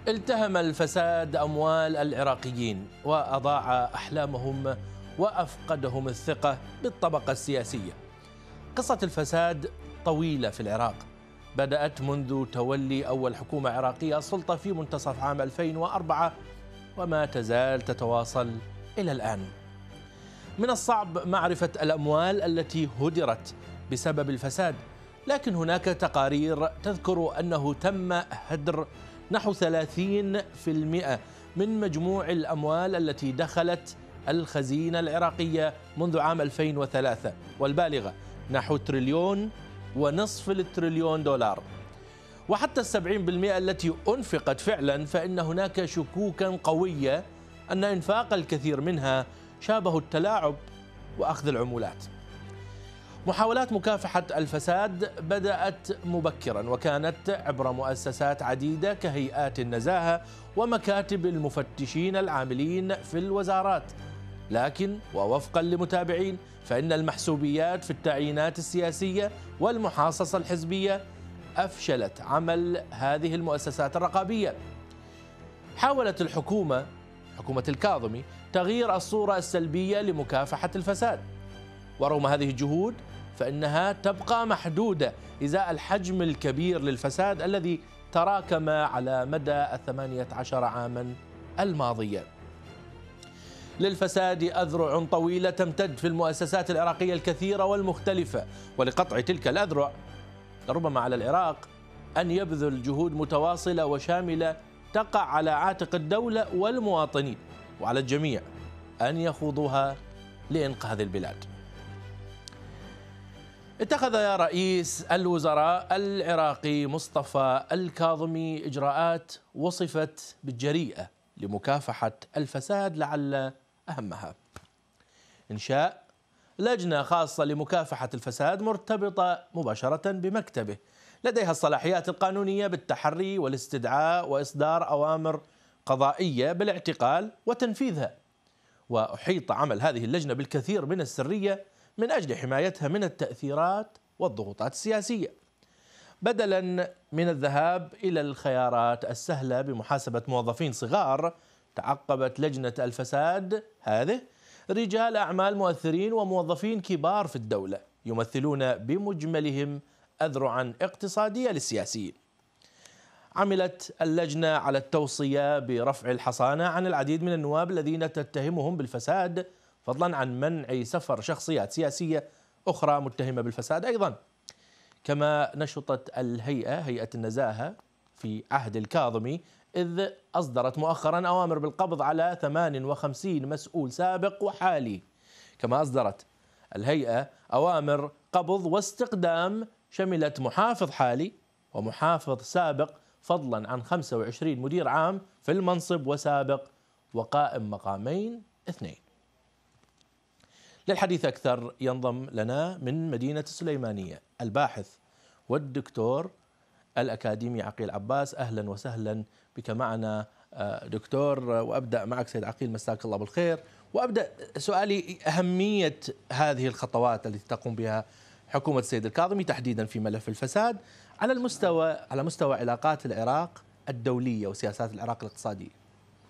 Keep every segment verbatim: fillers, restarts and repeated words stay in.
التهم الفساد أموال العراقيين وأضاع أحلامهم وأفقدهم الثقة بالطبقة السياسية. قصة الفساد طويلة في العراق، بدأت منذ تولي أول حكومة عراقية السلطة في منتصف عام ألفين وأربعة وما تزال تتواصل إلى الآن. من الصعب معرفة الأموال التي هدرت بسبب الفساد، لكن هناك تقارير تذكر أنه تم هدر نحو ثلاثين بالمئة من مجموع الأموال التي دخلت الخزينة العراقية منذ عام ألفين وثلاثة، والبالغة نحو تريليون ونصف التريليون دولار. وحتى السبعين بالمئة التي أنفقت فعلا فإن هناك شكوكا قوية أن إنفاق الكثير منها شابه التلاعب وأخذ العمولات. محاولات مكافحة الفساد بدأت مبكرا، وكانت عبر مؤسسات عديدة كهيئات النزاهة ومكاتب المفتشين العاملين في الوزارات. لكن ووفقا لمتابعين فإن المحسوبيات في التعيينات السياسية والمحاصصة الحزبية أفشلت عمل هذه المؤسسات الرقابية. حاولت الحكومة حكومة الكاظمي تغيير الصورة السلبية لمكافحة الفساد، ورغم هذه الجهود فإنها تبقى محدودة إزاء الحجم الكبير للفساد الذي تراكم على مدى الثمانية عشر عاما الماضية. للفساد أذرع طويلة تمتد في المؤسسات العراقية الكثيرة والمختلفة، ولقطع تلك الأذرع لربما على العراق أن يبذل جهود متواصلة وشاملة تقع على عاتق الدولة والمواطنين، وعلى الجميع أن يخوضوها لإنقاذ البلاد. اتخذ رئيس الوزراء العراقي مصطفى الكاظمي إجراءات وصفت بالجريئة لمكافحة الفساد، لعل أهمها إنشاء لجنة خاصة لمكافحة الفساد مرتبطة مباشرة بمكتبه، لديها الصلاحيات القانونية بالتحري والاستدعاء وإصدار أوامر قضائية بالاعتقال وتنفيذها. وأحيط عمل هذه اللجنة بالكثير من السرية من أجل حمايتها من التأثيرات والضغوطات السياسية. بدلا من الذهاب إلى الخيارات السهلة بمحاسبة موظفين صغار، تعقبت لجنة الفساد هذه رجال أعمال مؤثرين وموظفين كبار في الدولة يمثلون بمجملهم أذرعا اقتصادية للسياسيين. عملت اللجنة على التوصية برفع الحصانة عن العديد من النواب الذين تتهمهم بالفساد، فضلا عن منع سفر شخصيات سياسية أخرى متهمة بالفساد أيضا. كما نشطت الهيئة هيئة النزاهة في عهد الكاظمي، إذ أصدرت مؤخرا أوامر بالقبض على ثمانية وخمسين مسؤول سابق وحالي. كما أصدرت الهيئة أوامر قبض واستقدام شملت محافظ حالي ومحافظ سابق، فضلا عن خمسة وعشرين مدير عام في المنصب وسابق وقائم مقامين اثنين. للحديث أكثر ينضم لنا من مدينة السليمانية الباحث والدكتور الأكاديمي عقيل عباس. أهلا وسهلا بك معنا دكتور، وأبدأ معك سيد عقيل، مساك الله بالخير. وأبدأ سؤالي أهمية هذه الخطوات التي تقوم بها حكومة السيد الكاظمي تحديدا في ملف الفساد على المستوى على مستوى علاقات العراق الدولية وسياسات العراق الاقتصادية.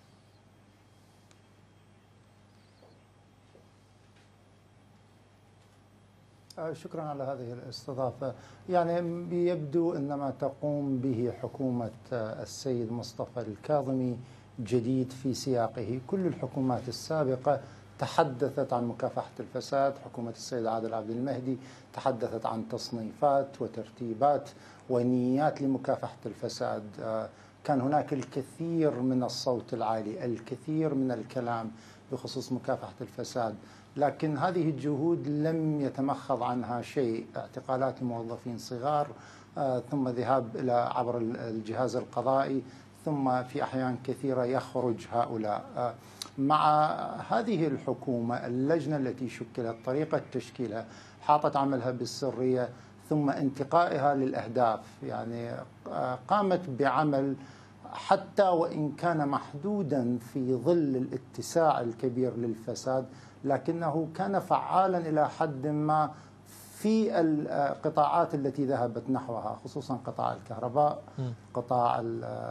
شكرا على هذه الاستضافة. يعني يبدو أن ما تقوم به حكومة السيد مصطفى الكاظمي جديد في سياقه. كل الحكومات السابقة تحدثت عن مكافحة الفساد، حكومة السيد عادل عبد المهدي تحدثت عن تصنيفات وترتيبات ونيات لمكافحة الفساد. كان هناك الكثير من الصوت العالي، الكثير من الكلام بخصوص مكافحة الفساد، لكن هذه الجهود لم يتمخض عنها شيء. اعتقالات الموظفين صغار، ثم ذهاب إلى عبر الجهاز القضائي، ثم في أحيان كثيرة يخرج هؤلاء. مع هذه الحكومة اللجنة التي شكلت، طريقة تشكيلها، حاطت عملها بالسرية ثم انتقائها للأهداف. يعني قامت بعمل حتى وإن كان محدودا في ظل الاتساع الكبير للفساد، لكنه كان فعالا إلى حد ما في القطاعات التي ذهبت نحوها، خصوصا قطاع الكهرباء، قطاع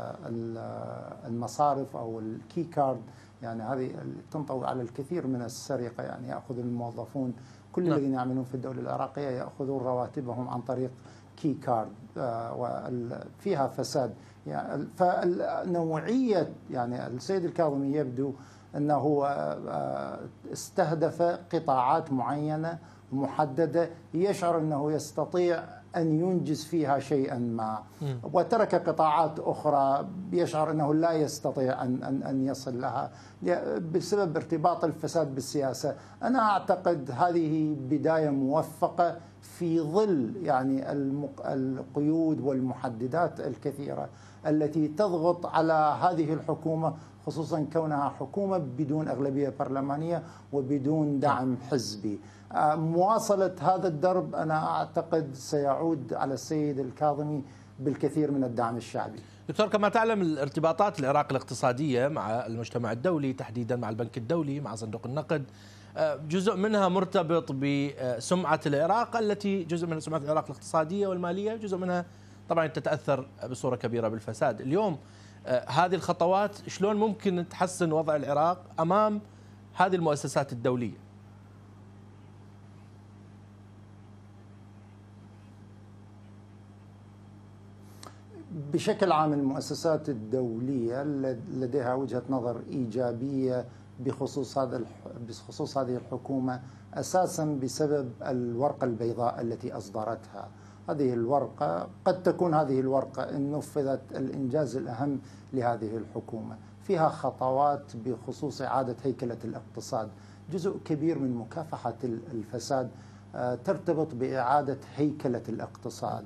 المصارف أو الكي كارد، يعني هذه تنطوي على الكثير من السرقة. يعني يأخذ الموظفون كل الذين يعملون في الدولة العراقية يأخذون رواتبهم عن طريق كي كارد، وفيها فساد. يعني فنوعية يعني السيد الكاظمي يبدو أنه استهدف قطاعات معينة محددة يشعر أنه يستطيع أن ينجز فيها شيئا ما، وترك قطاعات أخرى يشعر أنه لا يستطيع أن أن أن يصل لها بسبب ارتباط الفساد بالسياسة. أنا أعتقد هذه بداية موفقة في ظل يعني القيود والمحددات الكثيرة التي تضغط على هذه الحكومة، خصوصا كونها حكومة بدون أغلبية برلمانية وبدون دعم حزبي. مواصلة هذا الدرب أنا أعتقد سيعود على السيد الكاظمي بالكثير من الدعم الشعبي. دكتور، كما تعلم الارتباطات العراق الاقتصادية مع المجتمع الدولي، تحديدا مع البنك الدولي، مع صندوق النقد، جزء منها مرتبط بسمعة العراق التي جزء من سمعة العراق الاقتصادية والمالية، جزء منها طبعا تتأثر بصورة كبيرة بالفساد. اليوم هذه الخطوات شلون ممكن تحسن وضع العراق أمام هذه المؤسسات الدولية؟ بشكل عام المؤسسات الدولية لديها وجهة نظر إيجابية بخصوص هذا بخصوص هذه الحكومة، أساسا بسبب الورقة البيضاء التي أصدرتها. هذه الورقة قد تكون هذه الورقة إن نفذت الإنجاز الأهم لهذه الحكومة، فيها خطوات بخصوص إعادة هيكلة الاقتصاد. جزء كبير من مكافحة الفساد ترتبط بإعادة هيكلة الاقتصاد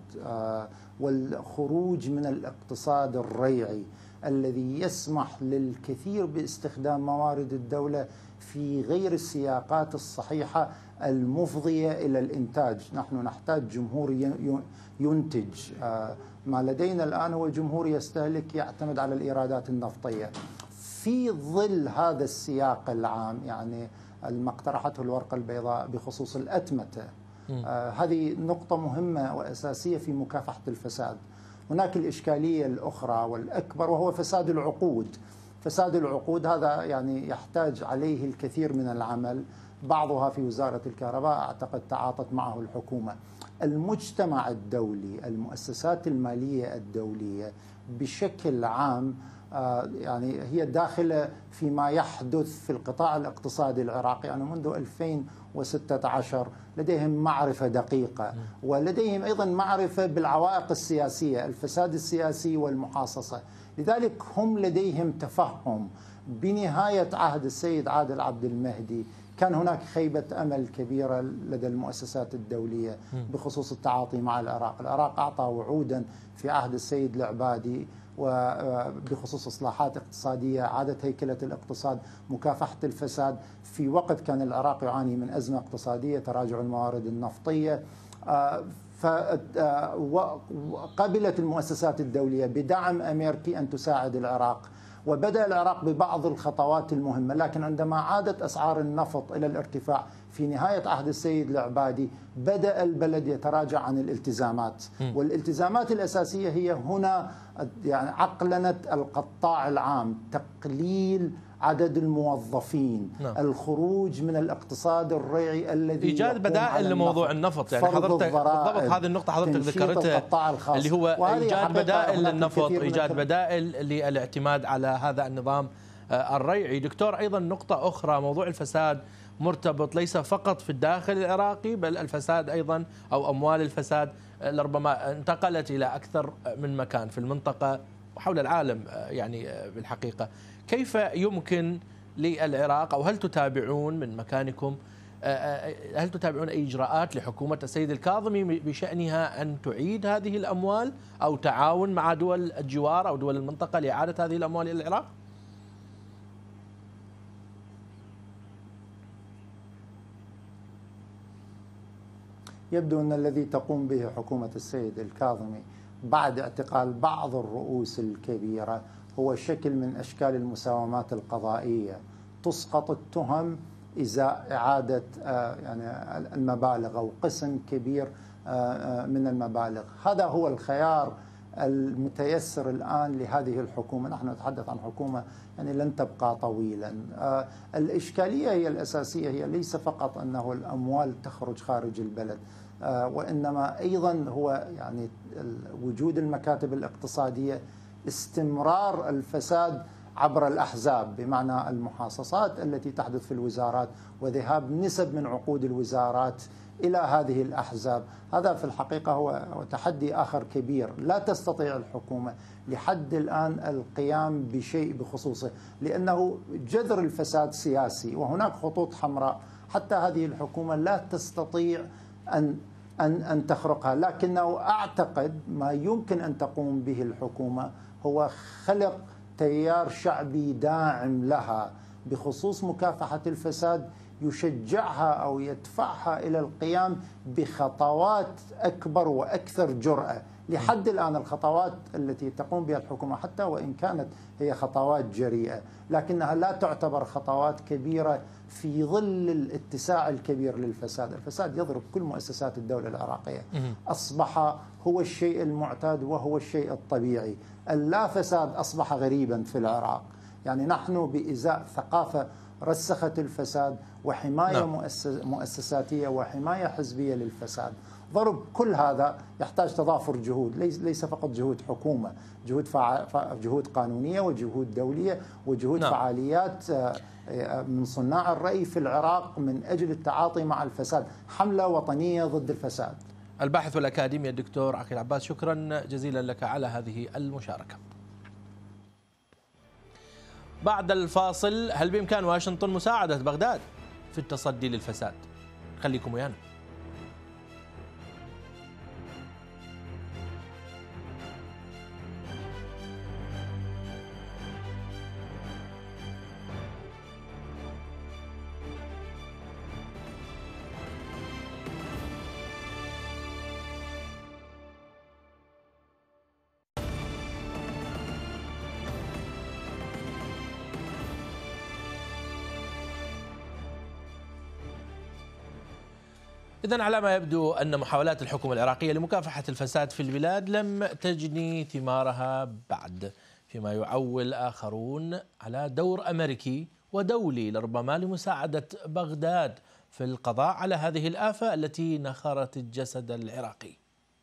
والخروج من الاقتصاد الريعي الذي يسمح للكثير باستخدام موارد الدولة في غير السياقات الصحيحة المفضية إلى الإنتاج. نحن نحتاج جمهور ينتج، ما لدينا الآن هو جمهور يستهلك يعتمد على الإيرادات النفطية. في ظل هذا السياق العام يعني ما اقترحته الورقة البيضاء بخصوص الأتمتة، آه هذه نقطة مهمة وأساسية في مكافحة الفساد. هناك الإشكالية الأخرى والأكبر وهو فساد العقود. فساد العقود هذا يعني يحتاج عليه الكثير من العمل، بعضها في وزارة الكهرباء أعتقد تعاطت معه الحكومة. المجتمع الدولي، المؤسسات المالية الدولية بشكل عام يعني هي داخلة فيما يحدث في القطاع الاقتصادي العراقي. يعني منذ ألفين وستة عشر لديهم معرفة دقيقة، ولديهم أيضا معرفة بالعوائق السياسية، الفساد السياسي والمحاصصة. لذلك هم لديهم تفهم. بنهاية عهد السيد عادل عبد المهدي كان هناك خيبة أمل كبيرة لدى المؤسسات الدولية بخصوص التعاطي مع العراق. العراق أعطى وعودا في عهد السيد العبادي وبخصوص إصلاحات اقتصادية، إعادة هيكلة الاقتصاد، مكافحة الفساد، في وقت كان العراق يعاني من أزمة اقتصادية، تراجع الموارد النفطية. فقبلت المؤسسات الدولية بدعم أمريكي أن تساعد العراق، وبدأ العراق ببعض الخطوات المهمة. لكن عندما عادت أسعار النفط إلى الارتفاع في نهاية عهد السيد العبادي بدأ البلد يتراجع عن الالتزامات، والالتزامات الأساسية هي هنا يعني عقلنة القطاع العام، تقليل عدد الموظفين، نعم. الخروج من الاقتصاد الريعي الذي ايجاد بدائل لموضوع النفط. يعني حضرتك بالضبط هذه النقطه حضرتك ذكرتها اللي هو ايجاد بدائل للنفط، ايجاد بدائل للاعتماد على هذا النظام الريعي. دكتور، ايضا نقطه اخرى، موضوع الفساد مرتبط ليس فقط في الداخل العراقي، بل الفساد ايضا او اموال الفساد لربما انتقلت الى اكثر من مكان في المنطقه وحول العالم. يعني بالحقيقه كيف يمكن للعراق، أو هل تتابعون من مكانكم، هل تتابعون أي إجراءات لحكومة السيد الكاظمي بشأنها أن تعيد هذه الأموال أو تعاون مع دول الجوار أو دول المنطقة لإعادة هذه الأموال إلى العراق؟ يبدو أن الذي تقوم به حكومة السيد الكاظمي بعد اعتقال بعض الرؤوس الكبيرة هو شكل من أشكال المساومات القضائية. تسقط التهم إزاء إعادة يعني المبالغ أو قسم كبير من المبالغ. هذا هو الخيار المتيسر الآن لهذه الحكومة. نحن نتحدث عن حكومة يعني لن تبقى طويلا. الإشكالية هي الأساسية هي ليس فقط أنه الأموال تخرج خارج البلد، وإنما أيضا هو يعني وجود المكاتب الاقتصادية، استمرار الفساد عبر الأحزاب، بمعنى المحاصصات التي تحدث في الوزارات وذهاب نسب من عقود الوزارات إلى هذه الأحزاب. هذا في الحقيقة هو تحدي آخر كبير. لا تستطيع الحكومة لحد الآن القيام بشيء بخصوصه، لأنه جذر الفساد سياسي وهناك خطوط حمراء حتى هذه الحكومة لا تستطيع أن أن أن تخرقها. لكنه أعتقد ما يمكن أن تقوم به الحكومة هو خلق تيار شعبي داعم لها بخصوص مكافحة الفساد، يشجعها أو يدفعها إلى القيام بخطوات أكبر وأكثر جرأة. لحد الآن الخطوات التي تقوم بها الحكومة حتى وإن كانت هي خطوات جريئة، لكنها لا تعتبر خطوات كبيرة في ظل الاتساع الكبير للفساد. الفساد يضرب كل مؤسسات الدولة العراقية، أصبح هو الشيء المعتاد وهو الشيء الطبيعي. اللا فساد أصبح غريبا في العراق. يعني نحن بإزاء ثقافة رسخت الفساد وحماية نعم. مؤسساتية وحماية حزبية للفساد. ضرب كل هذا يحتاج تضافر جهود، ليس فقط جهود حكومة، جهود فع... جهود قانونية وجهود دولية وجهود نعم. فعاليات من صناع الرأي في العراق من أجل التعاطي مع الفساد، حملة وطنية ضد الفساد. الباحث والأكاديمي الدكتور عقيل عباس، شكرا جزيلا لك على هذه المشاركة. بعد الفاصل، هل بإمكان واشنطن مساعدة بغداد في التصدي للفساد؟ خليكم ويانا. إذن على ما يبدو أن محاولات الحكومة العراقية لمكافحة الفساد في البلاد لم تجني ثمارها بعد، فيما يعول آخرون على دور أمريكي ودولي لربما لمساعدة بغداد في القضاء على هذه الآفة التي نخرت الجسد العراقي.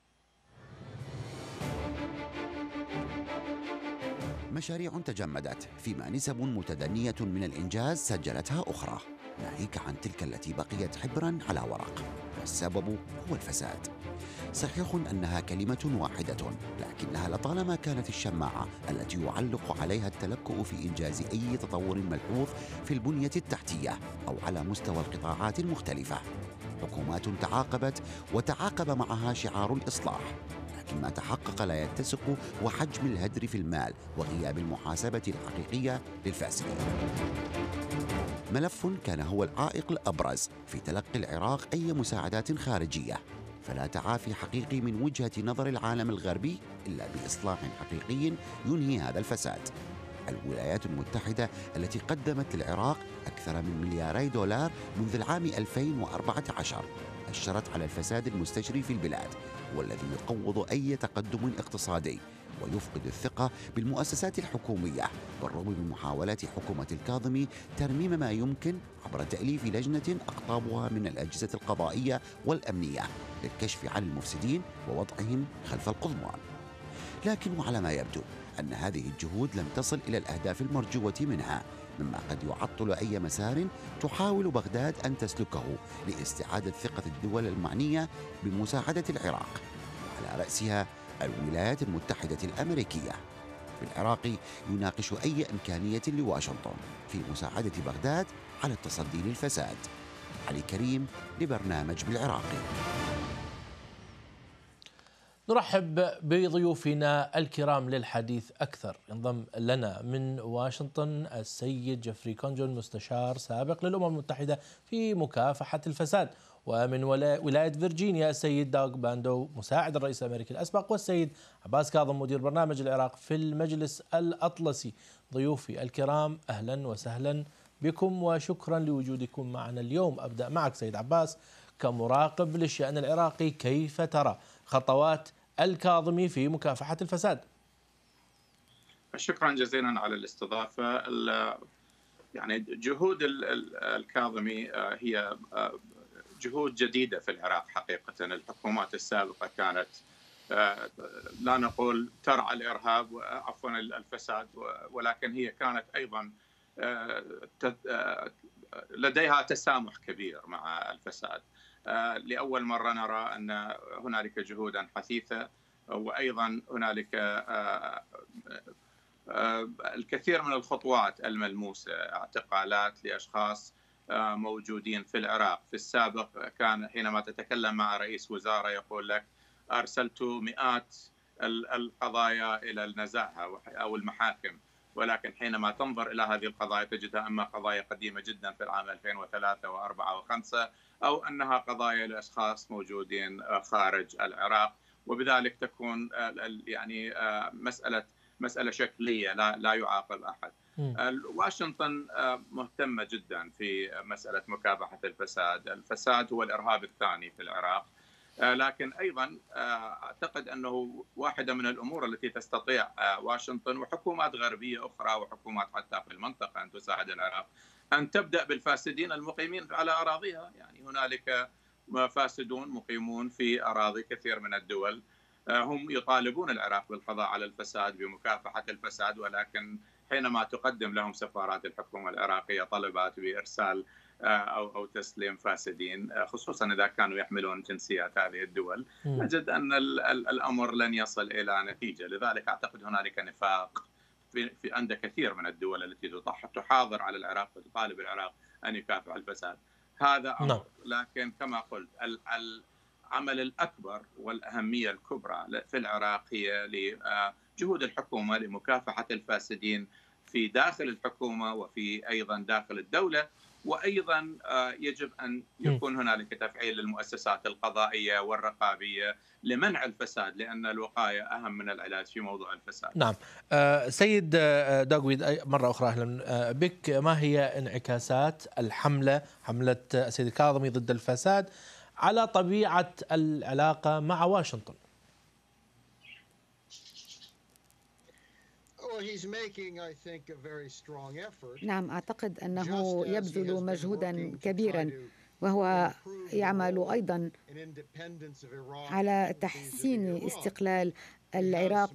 مشاريع تجمدت، فيما نسب متدنية من الإنجاز سجلتها أخرى، ناهيك عن تلك التي بقيت حبرا على ورق، والسبب هو الفساد. صحيح أنها كلمة واحدة، لكنها لطالما كانت الشماعة التي يعلق عليها التلكؤ في إنجاز أي تطور ملحوظ في البنية التحتية أو على مستوى القطاعات المختلفة. حكومات تعاقبت وتعاقب معها شعار الإصلاح، لكن ما تحقق لا يتسق وحجم الهدر في المال وغياب المحاسبة الحقيقية للفاسدين. ملف كان هو العائق الأبرز في تلقي العراق أي مساعدات خارجية، فلا تعافي حقيقي من وجهة نظر العالم الغربي إلا بإصلاح حقيقي ينهي هذا الفساد. الولايات المتحدة التي قدمت للعراق أكثر من ملياري دولار منذ العام ألفين وأربعة عشر أشرت على الفساد المستجري في البلاد، والذي يقوض أي تقدم اقتصادي ويفقد الثقة بالمؤسسات الحكومية، بالرغم من محاولات حكومة الكاظمي ترميم ما يمكن عبر تأليف لجنة أقطابها من الأجهزة القضائية والأمنية للكشف عن المفسدين ووضعهم خلف القضبان. لكن وعلى ما يبدو أن هذه الجهود لم تصل إلى الأهداف المرجوة منها، مما قد يعطل أي مسار تحاول بغداد أن تسلكه لاستعادة ثقة الدول المعنية بمساعدة العراق، على رأسها الولايات المتحدة الأمريكية. بالعراق يناقش أي إمكانية لواشنطن في مساعدة بغداد على التصدي للفساد. علي كريم لبرنامج بالعراقي. نرحب بضيوفنا الكرام للحديث أكثر. ينضم لنا من واشنطن السيد جيفري كونجون، مستشار سابق للأمم المتحدة في مكافحة الفساد، ومن ولاية فيرجينيا السيد داغ باندو مساعد الرئيس الأمريكي الأسبق، والسيد عباس كاظم مدير برنامج العراق في المجلس الأطلسي. ضيوفي الكرام أهلا وسهلا بكم وشكرا لوجودكم معنا اليوم. أبدأ معك سيد عباس كمراقب للشأن العراقي، كيف ترى خطوات الكاظمي في مكافحة الفساد؟ شكرا جزيلا على الاستضافة. يعني جهود الكاظمي هي جهود جديدة في العراق حقيقة. الحكومات السابقة كانت لا نقول ترعى الإرهاب عفوا الفساد، ولكن هي كانت أيضا لديها تسامح كبير مع الفساد. لأول مرة نرى أن هنالك جهودا حثيثة، وأيضا هنالك الكثير من الخطوات الملموسة، اعتقالات لأشخاص موجودين في العراق. في السابق كان حينما تتكلم مع رئيس وزراء يقول لك أرسلت مئات القضايا إلى النزاهة أو المحاكم، ولكن حينما تنظر إلى هذه القضايا تجدها أما قضايا قديمة جدا في العام ألفين وثلاثة وأربعة وخمسة، أو أنها قضايا لأشخاص موجودين خارج العراق، وبذلك تكون يعني مسألة مسألة شكلية، لا لا يعاقب أحد. واشنطن مهتمة جدا في مسألة مكافحة الفساد. الفساد هو الإرهاب الثاني في العراق، لكن أيضا أعتقد أنه واحدة من الأمور التي تستطيع واشنطن وحكومات غربية أخرى وحكومات حتى في المنطقة أن تساعد العراق أن تبدأ بالفاسدين المقيمين على أراضيها. يعني هنالك فاسدون مقيمون في أراضي كثير من الدول، هم يطالبون العراق بالقضاء على الفساد بمكافحة الفساد، ولكن حينما تقدم لهم سفارات الحكومة العراقية طلبات بإرسال أو أو تسليم فاسدين، خصوصا إذا كانوا يحملون جنسيات هذه الدول، نجد أن الأمر لن يصل إلى نتيجة. لذلك أعتقد هنالك نفاق في في عند كثير من الدول التي تحاضر على العراق وتطالب العراق أن يكافح الفساد. هذا أمر، لكن كما قلت العمل الأكبر والأهمية الكبرى في العراق هي لجهود الحكومة لمكافحة الفاسدين في داخل الحكومة وفي أيضا داخل الدولة، وأيضا يجب أن يكون هنالك تفعيل للمؤسسات القضائية والرقابية لمنع الفساد، لأن الوقاية أهم من العلاج في موضوع الفساد. نعم. سيد داغويد، مرة أخرى أهلا بك. ما هي انعكاسات الحملة حملة السيد الكاظمي ضد الفساد على طبيعة العلاقة مع واشنطن؟ نعم، أعتقد أنه يبذل مجهودا كبيرا، وهو يعمل أيضا على تحسين استقلال العراق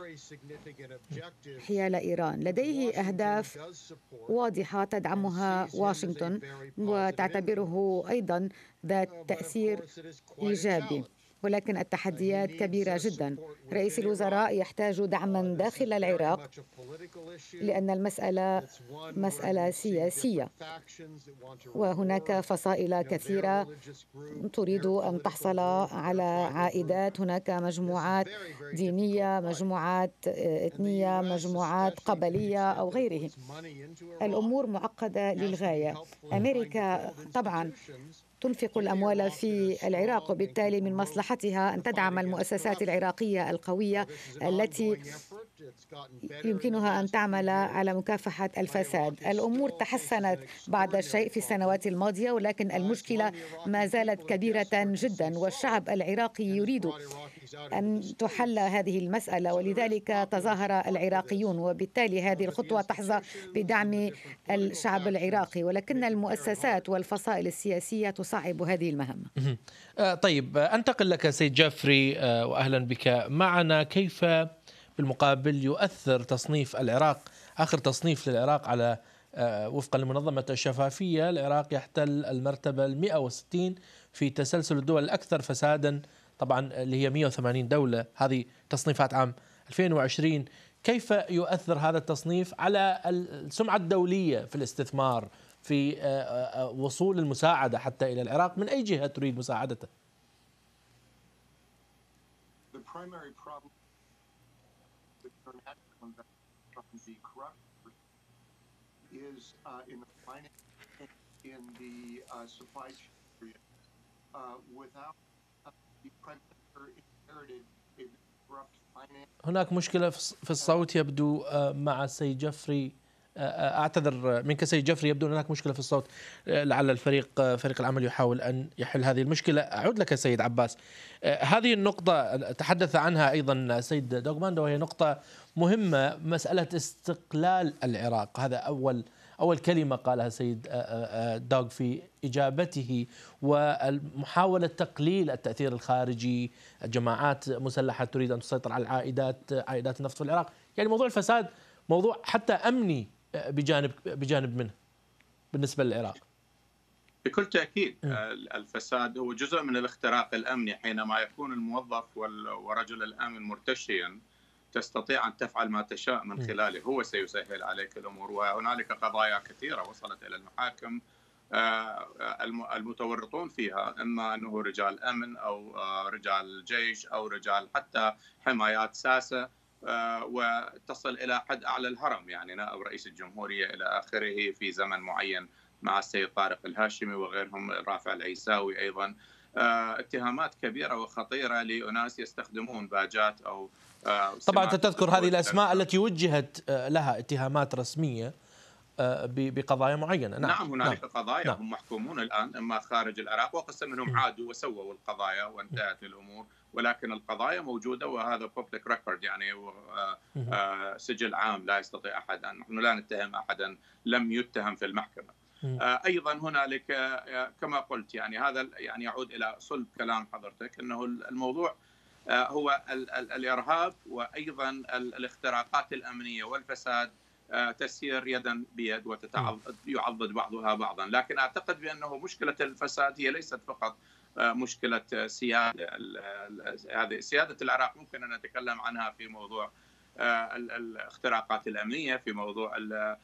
حيال إيران. لديه أهداف واضحة تدعمها واشنطن وتعتبره أيضا ذات تأثير إيجابي، ولكن التحديات كبيرة جدا. رئيس الوزراء يحتاج دعما داخل العراق لأن المسألة مسألة سياسية، وهناك فصائل كثيرة تريد أن تحصل على عائدات. هناك مجموعات دينية، مجموعات إثنية، مجموعات قبلية أو غيره. الأمور معقدة للغاية. أمريكا طبعا تنفق الأموال في العراق، وبالتالي من مصلحتها أن تدعم المؤسسات العراقية القوية التي يمكنها أن تعمل على مكافحة الفساد. الأمور تحسنت بعض الشيء في السنوات الماضية، ولكن المشكلة ما زالت كبيرة جدا، والشعب العراقي يريد أن تحل هذه المسألة، ولذلك تظاهر العراقيون، وبالتالي هذه الخطوة تحظى بدعم الشعب العراقي، ولكن المؤسسات والفصائل السياسية تصعب هذه المهمة. طيب، أنتقل لك سيد جعفري وأهلا بك معنا. كيف بالمقابل يؤثر تصنيف العراق، آخر تصنيف للعراق على وفقا لمنظمة الشفافية، العراق يحتل المرتبة المئة وستين في تسلسل الدول الأكثر فسادا، طبعا اللي هي مئة وثمانين دولة، هذه تصنيفات عام ألفين وعشرين. كيف يؤثر هذا التصنيف على السمعة الدولية في الاستثمار، في وصول المساعدة حتى إلى العراق من أي جهة تريد مساعدته؟ هناك مشكلة في الصوت يبدو مع السيد جعفري. أعتذر منك سيد جفري، يبدو أن هناك مشكلة في الصوت، لعل الفريق فريق العمل يحاول أن يحل هذه المشكلة. أعود لك سيد عباس، هذه النقطة تحدث عنها أيضا سيد دوغماندو وهي نقطة مهمة، مسألة استقلال العراق. هذا أول أول كلمة قالها سيد دوغ في إجابته، ومحاولة تقليل التأثير الخارجي، جماعات مسلحة تريد أن تسيطر على العائدات عائدات النفط في العراق. يعني موضوع الفساد موضوع حتى أمني بجانب بجانب منه بالنسبة للعراق. بكل تأكيد الفساد هو جزء من الاختراق الأمني. حينما يكون الموظف ورجل الأمن مرتشيا تستطيع أن تفعل ما تشاء من خلاله، هو سيسهل عليك الأمور. وهنالك قضايا كثيرة وصلت إلى المحاكم المتورطون فيها إما أنه رجال أمن أو رجال جيش أو رجال حتى حمايات ساسة، وتصل إلى حد أعلى الهرم، يعني نائب رئيس الجمهورية إلى آخره في زمن معين مع السيد طارق الهاشمي وغيرهم، رافع العيساوي أيضا. اتهامات كبيرة وخطيرة لأناس يستخدمون باجات أو طبعا أنت تذكر هذه الأسماء التي وجهت لها اتهامات رسمية بقضايا معينة. نعم, نعم هنالك نعم. قضايا نعم. هم محكومون الآن إما خارج العراق، وقسم منهم عادوا وسووا القضايا وانتهت الأمور، ولكن القضايا موجودة وهذا public record، يعني سجل عام لا يستطيع أحد أن، نحن لا نتهم أحدا لم يتهم في المحكمة. أيضا هنالك كما قلت، يعني هذا يعني يعود إلى صلب كلام حضرتك، أنه الموضوع هو الإرهاب وأيضا الاختراقات الأمنية والفساد تسير يدا بيد ويعضد بعضها بعضا. لكن أعتقد بأنه مشكلة الفساد هي ليست فقط مشكلة سيادة. هذه سيادة العراق ممكن أن نتكلم عنها في موضوع الاختراقات الأمنية، في موضوع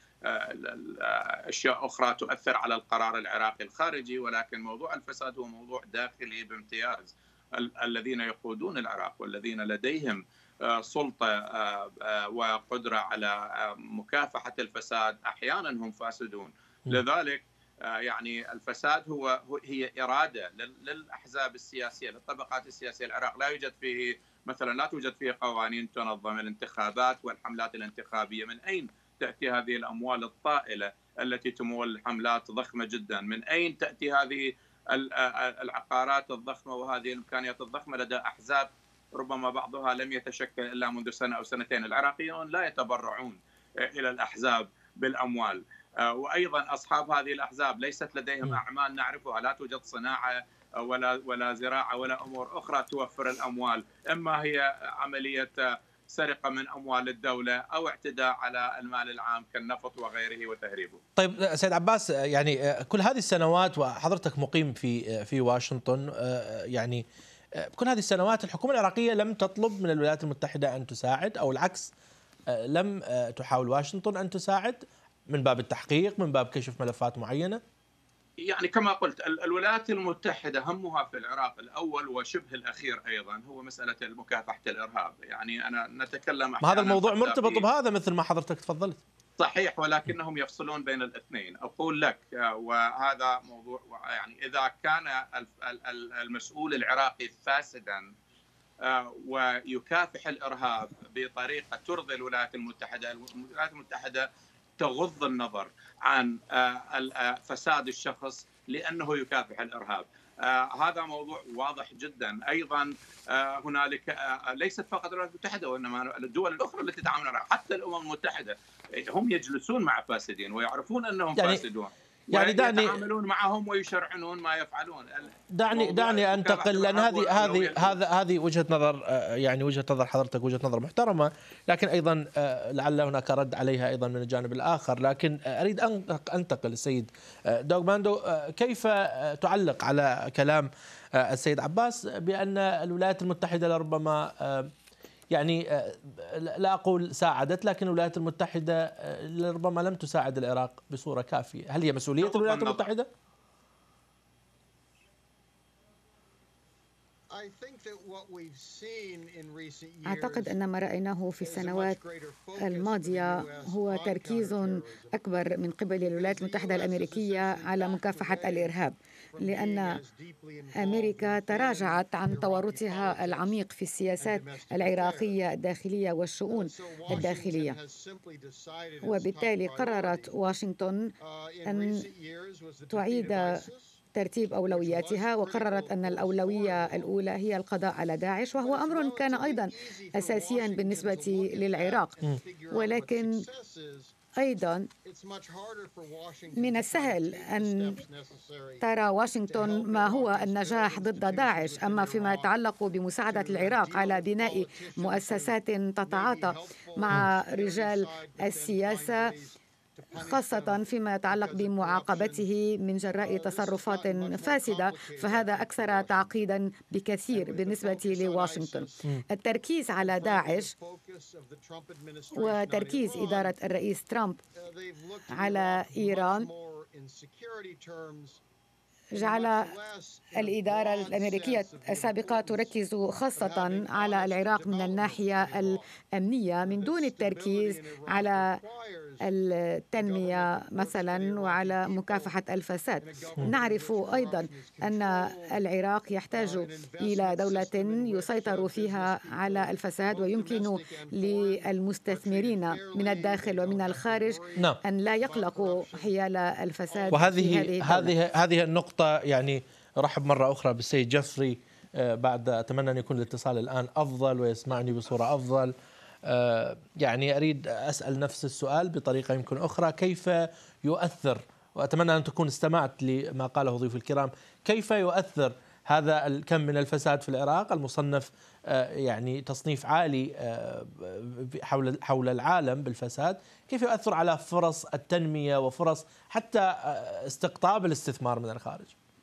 أشياء أخرى تؤثر على القرار العراقي الخارجي، ولكن موضوع الفساد هو موضوع داخلي بامتياز. الذين يقودون العراق والذين لديهم سلطة وقدرة على مكافحة الفساد أحيانا هم فاسدون. لذلك يعني الفساد هو هي إرادة للأحزاب السياسية، للطبقات السياسية. العراق لا يوجد فيه مثلا لا توجد فيه قوانين تنظم الانتخابات والحملات الانتخابية. من أين تأتي هذه الأموال الطائلة التي تمول حملات ضخمة جدا؟ من أين تأتي هذه العقارات الضخمة وهذه الإمكانيات الضخمة لدى أحزاب ربما بعضها لم يتشكل إلا منذ سنة أو سنتين؟ العراقيون لا يتبرعون إلى الأحزاب بالأموال، وأيضا أصحاب هذه الأحزاب ليست لديهم أعمال نعرفها، لا توجد صناعة ولا ولا زراعة ولا أمور أخرى توفر الأموال، إما هي عملية سرقة من أموال الدولة أو اعتداء على المال العام كالنفط وغيره وتهريبه. طيب سيد عباس، يعني كل هذه السنوات وحضرتك مقيم في في واشنطن، يعني كل هذه السنوات الحكومة العراقية لم تطلب من الولايات المتحدة أن تساعد، أو العكس لم تحاول واشنطن أن تساعد من باب التحقيق، من باب كشف ملفات معينة؟ يعني كما قلت الولايات المتحدة همها في العراق الأول وشبه الأخير أيضا هو مسألة مكافحة الإرهاب. يعني أنا نتكلم ما هذا الموضوع مرتبط بهذا مثل ما حضرتك تفضلت. صحيح، ولكنهم يفصلون بين الاثنين. أقول لك وهذا موضوع، يعني إذا كان المسؤول العراقي فاسدا ويكافح الإرهاب بطريقة ترضي الولايات المتحدة، الولايات المتحدة تغض النظر عن فساد الشخص لأنه يكافح الإرهاب. هذا موضوع واضح جدا. أيضا هنالك ليست فقط الولايات المتحدة وإنما الدول الأخرى التي تعامل معها، حتى الأمم المتحدة هم يجلسون مع فاسدين ويعرفون أنهم يعني فاسدون، يعني دعني يتعاملون معهم ويشرعنون ما يفعلون. دعني دعني انتقل، لان هذه هذه هذا هذه وجهه نظر، يعني وجهه نظر حضرتك وجهه نظر محترمه، لكن ايضا لعل هناك رد عليها ايضا من الجانب الاخر. لكن اريد ان انتقل السيد دوغماندو، كيف تعلق على كلام السيد عباس بان الولايات المتحده لربما يعني لا أقول ساعدت، لكن الولايات المتحدة ربما لم تساعد العراق بصورة كافية؟ هل هي مسؤولية الولايات المتحدة؟ أعتقد أن ما رأيناه في السنوات الماضية هو تركيز أكبر من قبل الولايات المتحدة الأمريكية على مكافحة الإرهاب، لأن أمريكا تراجعت عن تورطها العميق في السياسات العراقية الداخلية والشؤون الداخلية، وبالتالي قررت واشنطن أن تعيد ترتيب أولوياتها، وقررت أن الأولوية الأولى هي القضاء على داعش، وهو أمر كان أيضا أساسيا بالنسبة للعراق. ولكن أيضا من السهل أن ترى واشنطن ما هو النجاح ضد داعش، أما فيما يتعلق بمساعدة العراق على بناء مؤسسات تتعاطى مع رجال السياسة، خاصة فيما يتعلق بمعاقبته من جراء تصرفات فاسدة، فهذا أكثر تعقيدا بكثير بالنسبة لواشنطن. التركيز على داعش وتركيز إدارة الرئيس ترامب على إيران جعل الإدارة الأمريكية السابقة تركز خاصة على العراق من الناحية الأمنية من دون التركيز على التنمية مثلا وعلى مكافحة الفساد. نعرف أيضا أن العراق يحتاج إلى دولة يسيطر فيها على الفساد، ويمكن للمستثمرين من الداخل ومن الخارج نعم. أن لا يقلقوا حيال الفساد. وهذه في هذه هذه النقطة يعني رحب مرة أخرى بالسيد جفري بعد، أتمنى أن يكون الاتصال الآن أفضل ويسمعني بصورة أفضل. يعني أريد أسأل نفس السؤال بطريقة يمكن أخرى، كيف يؤثر، وأتمنى أن تكون استمعت لما قاله ضيوف الكرام، كيف يؤثر هذا الكم من الفساد في العراق المصنف يعني تصنيف عالي حول حول العالم بالفساد، كيف يؤثر على فرص التنمية وفرص حتى استقطاب الاستثمار من الخارج؟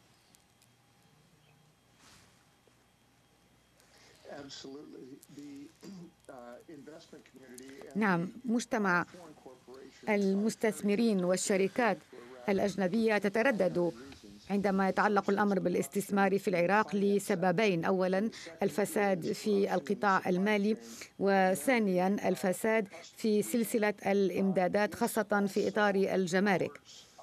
نعم، مجتمع المستثمرين والشركات الأجنبية تتردد عندما يتعلق الأمر بالاستثمار في العراق لسببين: أولا الفساد في القطاع المالي، وثانيا الفساد في سلسلة الإمدادات خاصة في إطار الجمارك.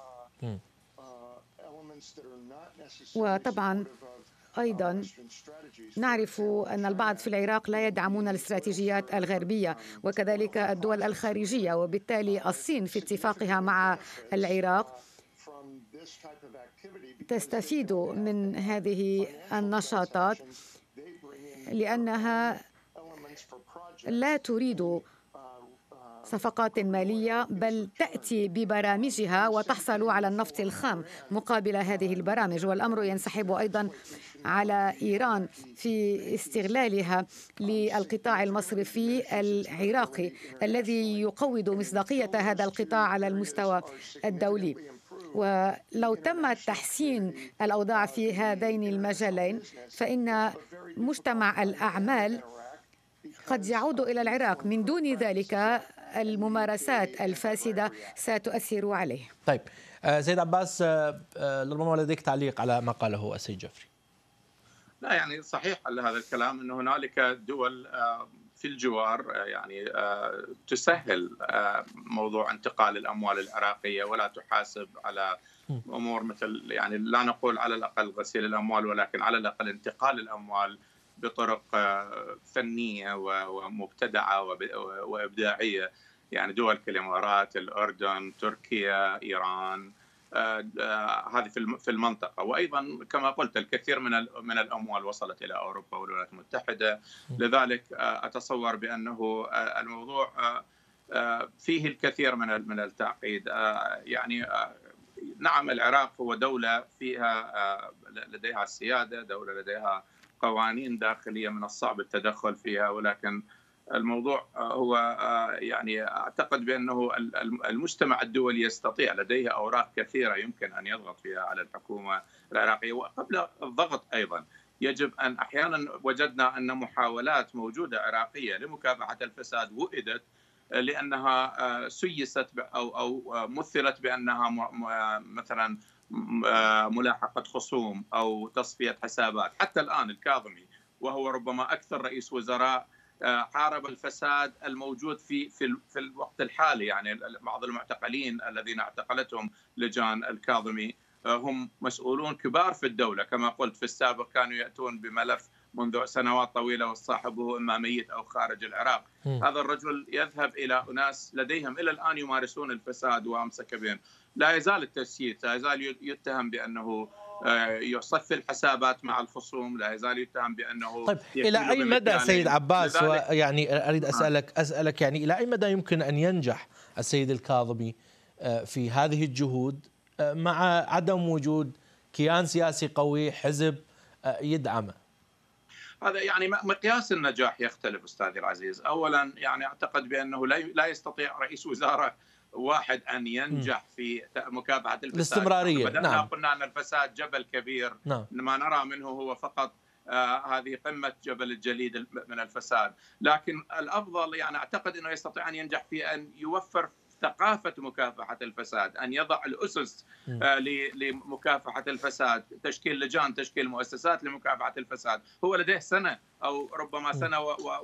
وطبعا أيضا نعرف أن البعض في العراق لا يدعمون الاستراتيجيات الغربية وكذلك الدول الخارجية، وبالتالي الصين في اتفاقها مع العراق تستفيد من هذه النشاطات لأنها لا تريد صفقات مالية، بل تأتي ببرامجها وتحصل على النفط الخام مقابل هذه البرامج. والأمر ينسحب أيضا على إيران في استغلالها للقطاع المصرفي العراقي الذي يقوض مصداقية هذا القطاع على المستوى الدولي. ولو تم تحسين الأوضاع في هذين المجالين فإن مجتمع الأعمال قد يعود إلى العراق، من دون ذلك الممارسات الفاسدة ستؤثر عليه. طيب سيد عباس، ربما لديك تعليق على ما قاله السيد جفري. لا يعني صحيح هذا الكلام، أن هنالك دول في الجوار يعني تسهل موضوع انتقال الأموال العراقية ولا تحاسب على أمور مثل، يعني لا نقول على الأقل غسيل الأموال، ولكن على الأقل انتقال الأموال بطرق فنية ومبتدعة وإبداعية. يعني دول كالإمارات، الأردن، تركيا، إيران، هذه في المنطقة. وأيضا كما قلت الكثير من من الأموال وصلت إلى أوروبا والولايات المتحدة. لذلك أتصور بأنه الموضوع فيه الكثير من من التعقيد. يعني نعم، العراق هو دولة فيها لديها السيادة، دولة لديها قوانين داخلية من الصعب التدخل فيها، ولكن الموضوع هو يعني أعتقد بأنه المجتمع الدولي يستطيع، لديه أوراق كثيرة يمكن أن يضغط فيها على الحكومة العراقية. وقبل الضغط أيضا يجب أن، أحيانا وجدنا أن محاولات موجودة عراقية لمكافحة الفساد وئدت لأنها سيست أو أو مثلت بأنها مثلا ملاحقة خصوم أو تصفية حسابات. حتى الآن الكاظمي وهو ربما أكثر رئيس وزراء حارب الفساد الموجود في في في الوقت الحالي. يعني بعض المعتقلين الذين اعتقلتهم لجان الكاظمي هم مسؤولون كبار في الدولة، كما قلت في السابق كانوا يأتون بملف منذ سنوات طويلة وصاحبه إما ميت أو خارج العراق. م. هذا الرجل يذهب إلى أناس لديهم إلى الآن يمارسون الفساد وأمسك بهم. لا يزال التسييس، لا يزال يتهم بأنه يصفي الحسابات مع الخصوم، لا يزال يتهم بأنه. طيب إلى أي مدى سيد عباس، ويعني أريد أسألك أسألك يعني إلى أي مدى يمكن أن ينجح السيد الكاظمي في هذه الجهود مع عدم وجود كيان سياسي قوي، حزب يدعمه؟ هذا يعني مقياس النجاح يختلف أستاذي العزيز. أولا يعني أعتقد بأنه لا يستطيع رئيس وزراء واحد أن ينجح في مكافحة الفساد. الاستمرارية. بدأنا نعم. قلنا أن الفساد جبل كبير. نعم. ما نرى منه هو فقط آه هذه قمة جبل الجليد من الفساد، لكن الأفضل يعني أعتقد أنه يستطيع أن ينجح في أن يوفر ثقافة مكافحة الفساد، أن يضع الأسس آه لمكافحة الفساد، تشكيل لجان، تشكيل مؤسسات لمكافحة الفساد. هو لديه سنة أو ربما سنة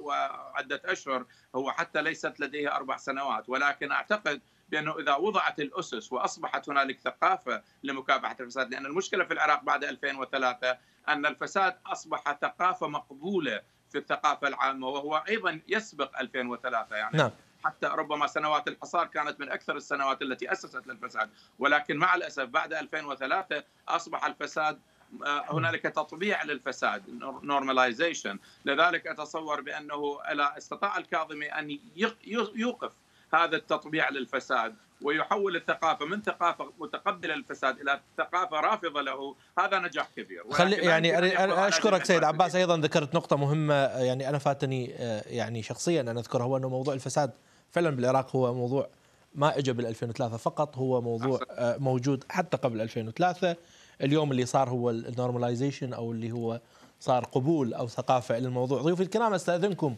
وعدة أشهر، هو حتى ليست لديه أربع سنوات، ولكن أعتقد بأنه إذا وضعت الأسس وأصبحت هنالك ثقافة لمكافحة الفساد، لأن المشكلة في العراق بعد ألفين وثلاثة أن الفساد أصبح ثقافة مقبولة في الثقافة العامة، وهو أيضا يسبق ألفين وثلاثة. يعني نعم. حتى ربما سنوات الحصار كانت من أكثر السنوات التي أسست للفساد، ولكن مع الأسف بعد ألفين وثلاثة أصبح الفساد هنالك تطبيع للفساد، normalization. لذلك أتصور بأنه استطاع الكاظمي أن يوقف هذا التطبيع للفساد ويحول الثقافة من ثقافة متقبلة للفساد إلى ثقافة رافضة له. هذا نجاح كبير. خلي يعني أشكرك سيد عباس. أيضا ذكرت نقطة مهمة يعني أنا فاتني يعني شخصيا أن أذكرها، هو أنه موضوع الفساد فعلا بالعراق هو موضوع ما إجا بال ألفين وثلاثة فقط، هو موضوع موجود حتى قبل ألفين وثلاثة. اليوم اللي صار هو النورماليزيشن أو اللي هو صار قبول أو ثقافة إلى الموضوع. ضيوفي الكرام أستأذنكم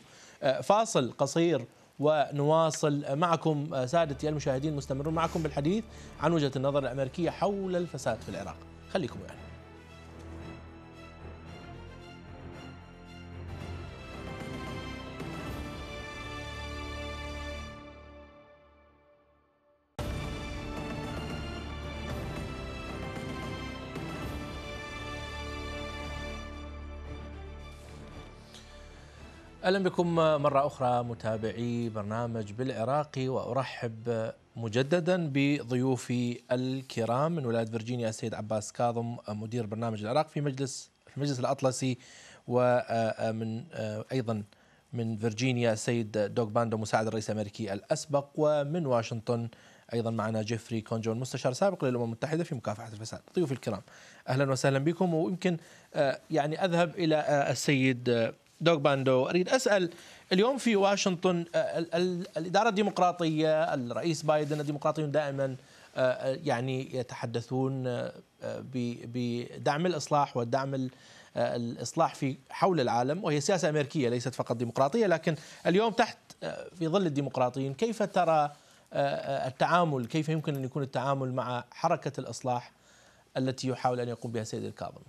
فاصل قصير ونواصل معكم. سادتي المشاهدين مستمرون معكم بالحديث عن وجهة النظر الأمريكية حول الفساد في العراق. خليكم يعني. أهلا بكم مرة أخرى متابعي برنامج بالعراقي، وأرحب مجددا بضيوفي الكرام من ولاية فرجينيا السيد عباس كاظم مدير برنامج العراق في مجلس المجلس الأطلسي، ومن أيضا من فرجينيا السيد دوغ باندو مساعد الرئيس الأمريكي الأسبق، ومن واشنطن أيضا معنا جيفري كونجون مستشار سابق للأمم المتحدة في مكافحة الفساد. ضيوفي الكرام أهلا وسهلا بكم. ويمكن يعني أذهب إلى السيد دوغ باندو. أريد أسأل، اليوم في واشنطن الإدارة الديمقراطية، الرئيس بايدن الديمقراطيون دائما يعني يتحدثون بدعم الإصلاح والدعم الإصلاح في حول العالم، وهي سياسة أمريكية ليست فقط ديمقراطية. لكن اليوم تحت في ظل الديمقراطيين كيف ترى التعامل، كيف يمكن أن يكون التعامل مع حركة الإصلاح التي يحاول أن يقوم بها السيد الكاظمي؟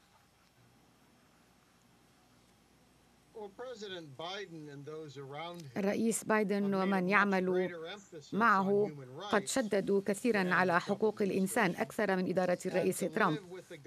الرئيس بايدن ومن يعمل معه قد شددوا كثيرا على حقوق الإنسان أكثر من إدارة الرئيس ترامب،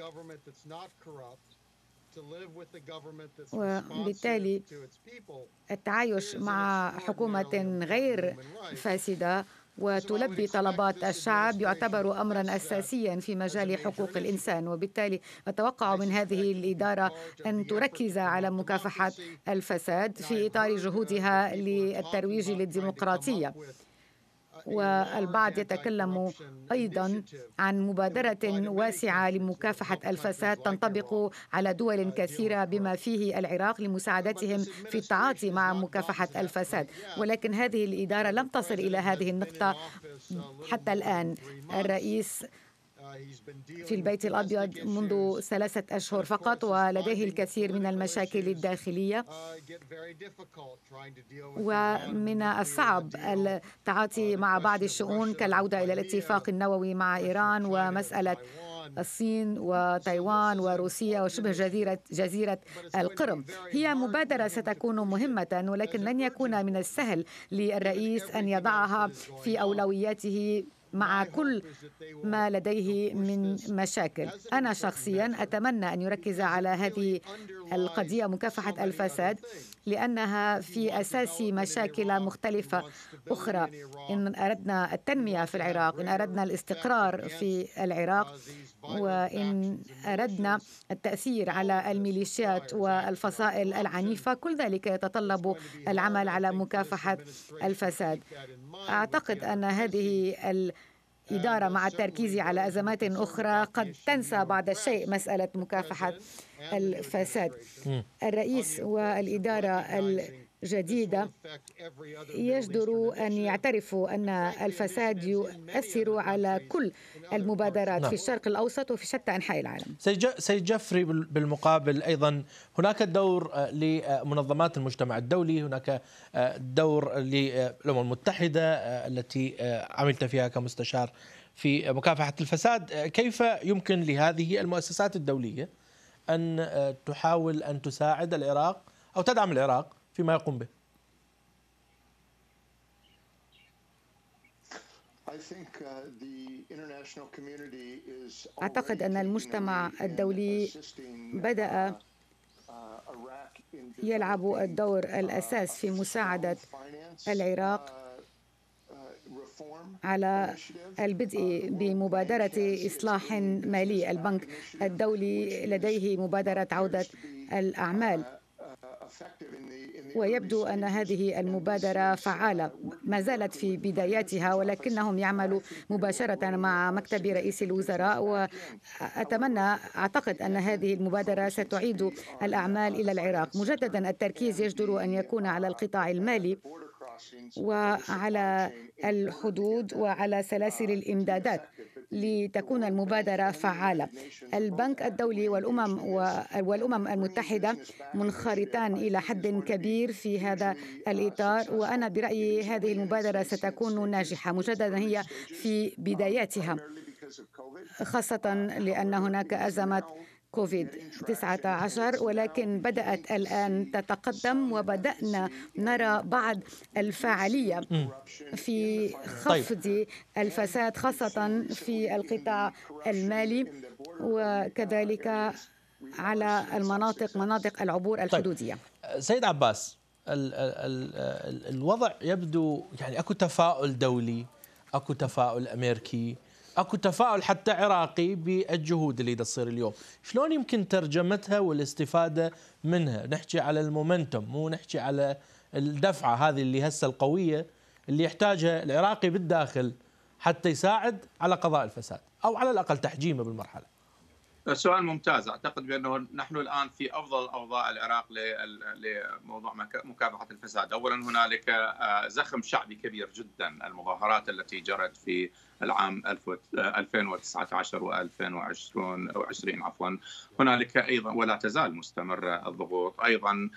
وبالتالي التعايش مع حكومة غير فاسدة وتلبي طلبات الشعب يعتبر أمرا أساسيا في مجال حقوق الإنسان. وبالتالي أتوقع من هذه الإدارة أن تركز على مكافحة الفساد في إطار جهودها للترويج للديمقراطية. والبعض يتكلم أيضا عن مبادرة واسعة لمكافحة الفساد تنطبق على دول كثيرة بما فيه العراق لمساعدتهم في التعاطي مع مكافحة الفساد، ولكن هذه الإدارة لم تصل إلى هذه النقطة حتى الآن. الرئيس في البيت الأبيض منذ ثلاثة أشهر فقط، ولديه الكثير من المشاكل الداخلية، ومن الصعب التعاطي مع بعض الشؤون كالعودة إلى الاتفاق النووي مع إيران ومسألة الصين وتايوان وروسيا وشبه جزيرة جزيرة القرم. هي مبادرة ستكون مهمة، ولكن لن يكون من السهل للرئيس أن يضعها في أولوياته مع كل ما لديه من مشاكل. أنا شخصيا أتمنى أن يركز على هذه القضية مكافحة الفساد، لأنها في أساس مشاكل مختلفة أخرى. إن أردنا التنمية في العراق، إن أردنا الاستقرار في العراق، وإن أردنا التأثير على الميليشيات والفصائل العنيفة، كل ذلك يتطلب العمل على مكافحة الفساد. أعتقد أن هذه الإدارة مع التركيز على أزمات أخرى قد تنسى بعض الشيء مسألة مكافحة الفساد. الرئيس والإدارة الجديدة يجدر أن يعترفوا أن الفساد يؤثر على كل المبادرات في الشرق الأوسط وفي شتى أنحاء العالم. سيد جفري، بالمقابل أيضا هناك دور لمنظمات المجتمع الدولي، هناك دور للأمم المتحدة التي عملت فيها كمستشار في مكافحة الفساد. كيف يمكن لهذه المؤسسات الدولية أن تحاول أن تساعد العراق أو تدعم العراق فيما يقوم به؟ أعتقد أن المجتمع الدولي بدأ يلعب الدور الأساس في مساعدة العراق على البدء بمبادرة إصلاح مالي. البنك الدولي لديه مبادرة عودة الأعمال، ويبدو أن هذه المبادرة فعالة، ما زالت في بداياتها، ولكنهم يعملوا مباشرة مع مكتب رئيس الوزراء. وأتمنى أعتقد أن هذه المبادرة ستعيد الأعمال إلى العراق. مجددا التركيز يجدر أن يكون على القطاع المالي وعلى الحدود وعلى سلاسل الإمدادات لتكون المبادرة فعالة. البنك الدولي والأمم والأمم المتحدة منخرطان إلى حد كبير في هذا الإطار، وأنا برأيي هذه المبادرة ستكون ناجحة. مجددا هي في بداياتها، خاصة لأن هناك أزمة كوفيد تسعة عشر، ولكن بدأت الآن تتقدم وبدأنا نرى بعض الفاعلية في خفض الفساد، خاصة في القطاع المالي وكذلك على المناطق مناطق العبور الحدودية. طيب. سيد عباس، ال ال ال الوضع يبدو يعني أكو تفاؤل دولي، أكو تفاؤل أمريكي، اكو تفاؤل حتى عراقي بالجهود اللي تصير اليوم. شلون يمكن ترجمتها والاستفاده منها؟ نحكي على المومنتوم، مو نحكي على الدفعه هذه اللي هسه القويه اللي يحتاجها العراقي بالداخل حتى يساعد على قضاء الفساد او على الاقل تحجيمه بالمرحله. سؤال ممتاز. اعتقد بانه نحن الان في افضل اوضاع العراق لموضوع مكافحه الفساد. اولا هنالك زخم شعبي كبير جدا. المظاهرات التي جرت في العام ألفين وتسعة عشر وألفين وعشرين عفوا هنالك ايضا ولا تزال مستمره الضغوط. ايضا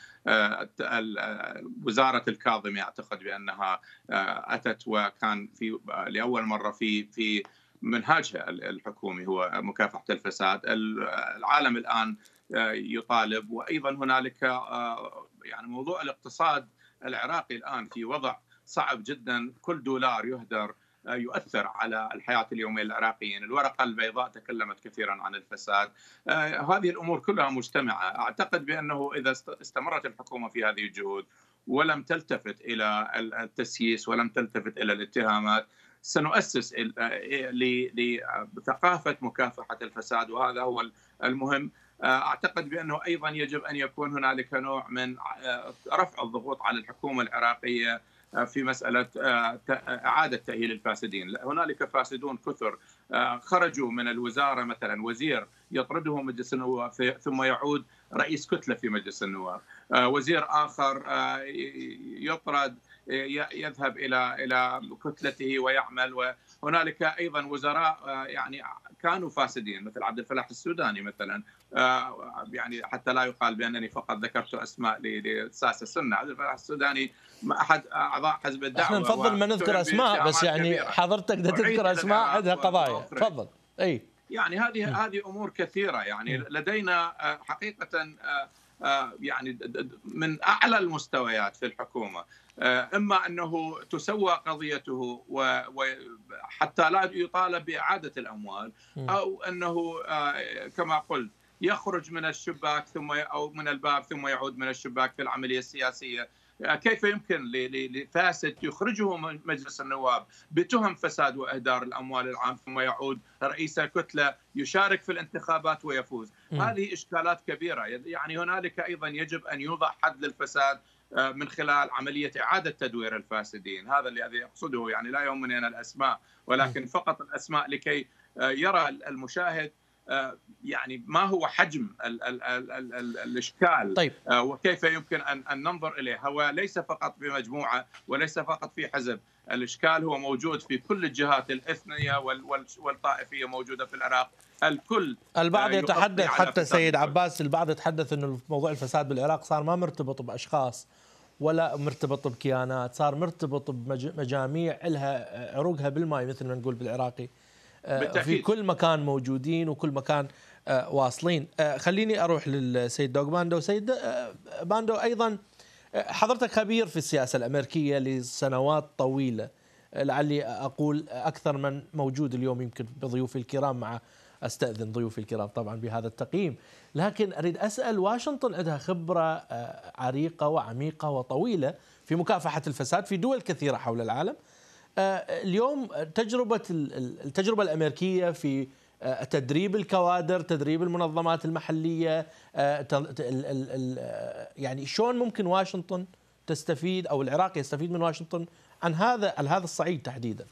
وزاره الكاظمي اعتقد بانها اتت وكان في لاول مره في في منهاجها الحكومي هو مكافحة الفساد. العالم الآن يطالب، وأيضا هنالك يعني موضوع الاقتصاد العراقي الآن في وضع صعب جدا. كل دولار يهدر يؤثر على الحياة اليومية للعراقيين. الورقة البيضاء تكلمت كثيرا عن الفساد. هذه الأمور كلها مجتمعة. أعتقد بأنه إذا استمرت الحكومة في هذه الجهود ولم تلتفت إلى التسييس ولم تلتفت إلى الاتهامات، سنؤسس لثقافة مكافحة الفساد، وهذا هو المهم. أعتقد بأنه أيضا يجب أن يكون هنالك نوع من رفع الضغوط على الحكومة العراقية في مسألة إعادة تأهيل الفاسدين. هنالك فاسدون كثر خرجوا من الوزارة، مثلا وزير يطرده مجلس النواب ثم يعود رئيس كتلة في مجلس النواب، وزير آخر يطرد يذهب إلى إلى كتلته ويعمل. وهنالك أيضا وزراء يعني كانوا فاسدين مثل عبد الفلاح السوداني مثلا، يعني حتى لا يقال بأنني فقط ذكرت أسماء لساسة السنة. عبد الفلاح السوداني أحد أعضاء حزب الدعوة. احنا نفضل ما نذكر أسماء، بس يعني حضرتك بدك تذكر أسماء عندها قضايا. تفضل. أي يعني هذه هذه امور كثيره، يعني لدينا حقيقه يعني من اعلى المستويات في الحكومه، اما انه تسوى قضيته وحتى لا يطالب باعاده الاموال، او انه كما قلت يخرج من الشباك ثم او من الباب ثم يعود من الشباك في العمليه السياسيه. كيف يمكن لفاسد يخرجه من مجلس النواب بتهم فساد واهدار الاموال العام ثم يعود رئيس الكتله يشارك في الانتخابات ويفوز؟ م. هذه اشكالات كبيره، يعني هنالك ايضا يجب ان يوضع حد للفساد من خلال عمليه اعاده تدوير الفاسدين. هذا الذي اقصده، يعني لا يهمني انا الاسماء، ولكن فقط الاسماء لكي يرى المشاهد يعني ما هو حجم ال ال ال ال ال الإشكال. طيب. وكيف يمكن أن, أن ننظر إليه. هو ليس فقط في مجموعة وليس فقط في حزب، الإشكال هو موجود في كل الجهات الإثنية والطائفية موجودة في العراق. الكل البعض يتحدث حتى سيد عباس، البعض يتحدث أنه موضوع الفساد بالعراق صار ما مرتبط بأشخاص ولا مرتبط بكيانات، صار مرتبط بمجاميع لها عروقها بالماء مثل ما نقول بالعراقي، في كل مكان موجودين وكل مكان واصلين. خليني أروح للسيد دوغ باندو. سيد باندو، أيضا حضرتك خبير في السياسة الأمريكية لسنوات طويلة، لعلي أقول أكثر من موجود اليوم يمكن بضيوفي الكرام، مع أستأذن ضيوفي الكرام طبعا بهذا التقييم، لكن أريد أسأل، واشنطن عندها خبرة عريقة وعميقة وطويلة في مكافحة الفساد في دول كثيرة حول العالم. اليوم تجربة التجربة الأمريكية في تدريب الكوادر، تدريب المنظمات المحلية، يعني شلون ممكن واشنطن تستفيد أو العراق يستفيد من واشنطن عن هذا هذا الصعيد تحديدا؟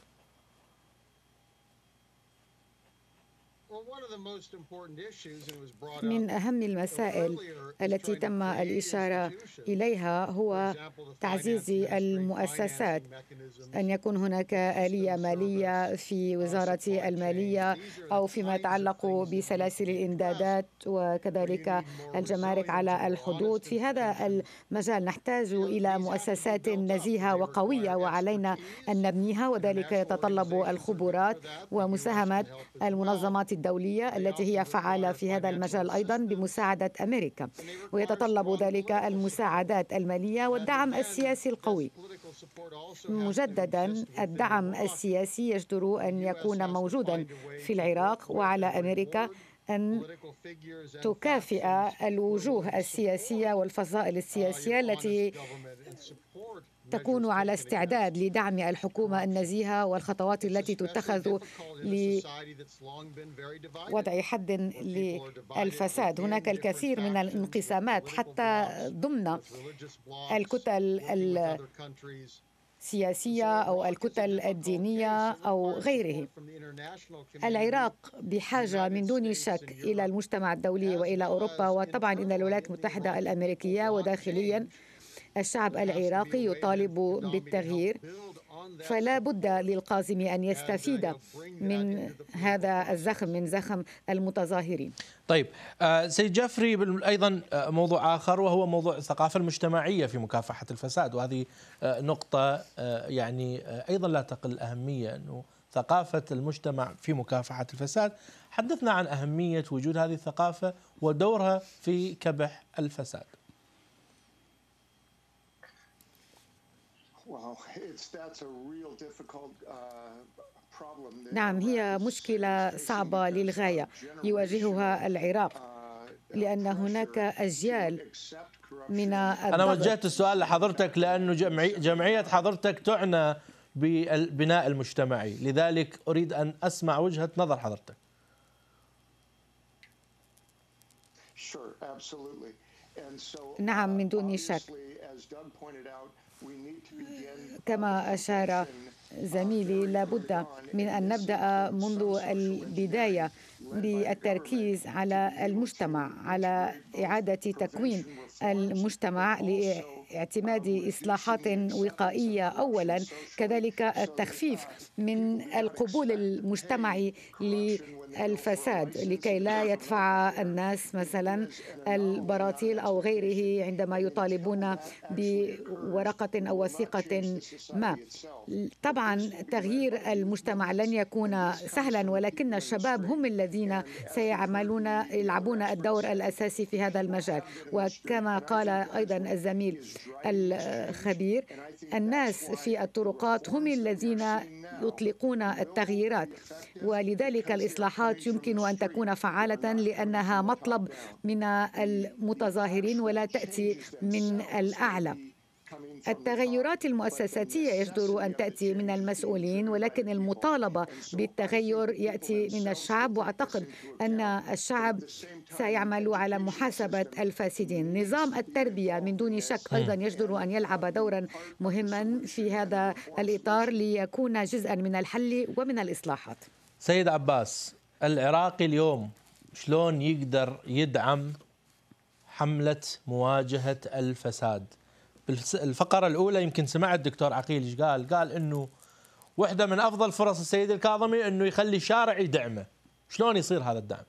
من أهم المسائل التي تم الإشارة إليها هو تعزيز المؤسسات، أن يكون هناك آلية مالية في وزارة المالية أو فيما يتعلق بسلاسل الإمدادات وكذلك الجمارك على الحدود. في هذا المجال نحتاج إلى مؤسسات نزيهة وقوية وعلينا أن نبنيها، وذلك يتطلب الخبرات ومساهمة المنظمات الدولية التي هي فعالة في هذا المجال أيضا بمساعدة أمريكا، ويتطلب ذلك المساعدات المالية والدعم السياسي القوي. مجددا، الدعم السياسي يجدر أن يكون موجودا في العراق، وعلى أمريكا أن تكافئ الوجوه السياسية والفصائل السياسية التي تكون على استعداد لدعم الحكومة النزيهة والخطوات التي تتخذ لوضع حد للفساد. هناك الكثير من الانقسامات حتى ضمن الكتل السياسية أو الكتل الدينية أو غيره. العراق بحاجة من دون شك إلى المجتمع الدولي وإلى أوروبا وطبعا إلى الولايات المتحدة الأمريكية، وداخليا الشعب العراقي يطالب بالتغيير، فلا بد للقازم أن يستفيد من هذا الزخم، من زخم المتظاهرين. طيب سيد جعفري، أيضا موضوع آخر وهو موضوع الثقافة المجتمعية في مكافحة الفساد، وهذه نقطة يعني أيضا لا تقل أهمية، أنه ثقافة المجتمع في مكافحة الفساد. حدثنا عن أهمية وجود هذه الثقافة ودورها في كبح الفساد. نعم، هي مشكلة صعبة للغاية يواجهها العراق، لأن هناك أجيال من الضغط. أنا وجهت السؤال لحضرتك لأنه جمعية حضرتك تعنى بالبناء المجتمعي، لذلك أريد أن أسمع وجهة نظر حضرتك. نعم، من دون شك. كما أشار زميلي، لابد من أن نبدأ منذ البداية بالتركيز على المجتمع، على إعادة تكوين المجتمع لاعتماد إصلاحات وقائية أولا، كذلك التخفيف من القبول المجتمعي للفساد لكي لا يدفع الناس مثلا البراطيل أو غيره عندما يطالبون بورقة أو وثيقة ما. طبعا تغيير المجتمع لن يكون سهلا، ولكن الشباب هم الذين سيعملون يلعبون الدور الأساسي في هذا المجال. وكما قال أيضا الزميل الخبير، الناس في الطرقات هم الذين يطلقون التغييرات، ولذلك الإصلاحات يمكن أن تكون فعالة لأنها مطلب من المتظاهرين ولا تأتي من الأعلى. التغيرات المؤسساتية يجدر أن تأتي من المسؤولين، ولكن المطالبة بالتغير يأتي من الشعب، وأعتقد أن الشعب سيعمل على محاسبة الفاسدين. نظام التربية من دون شك أيضا يجدر أن يلعب دورا مهما في هذا الإطار ليكون جزءا من الحل ومن الإصلاحات. سيد عباس، العراقي اليوم شلون يقدر يدعم حملة مواجهة الفساد؟ الفقرة الأولى يمكن سمعت الدكتور عقيل ايش قال، قال إنه واحدة من أفضل فرص السيد الكاظمي إنه يخلي الشارع يدعمه. شلون يصير هذا الدعم؟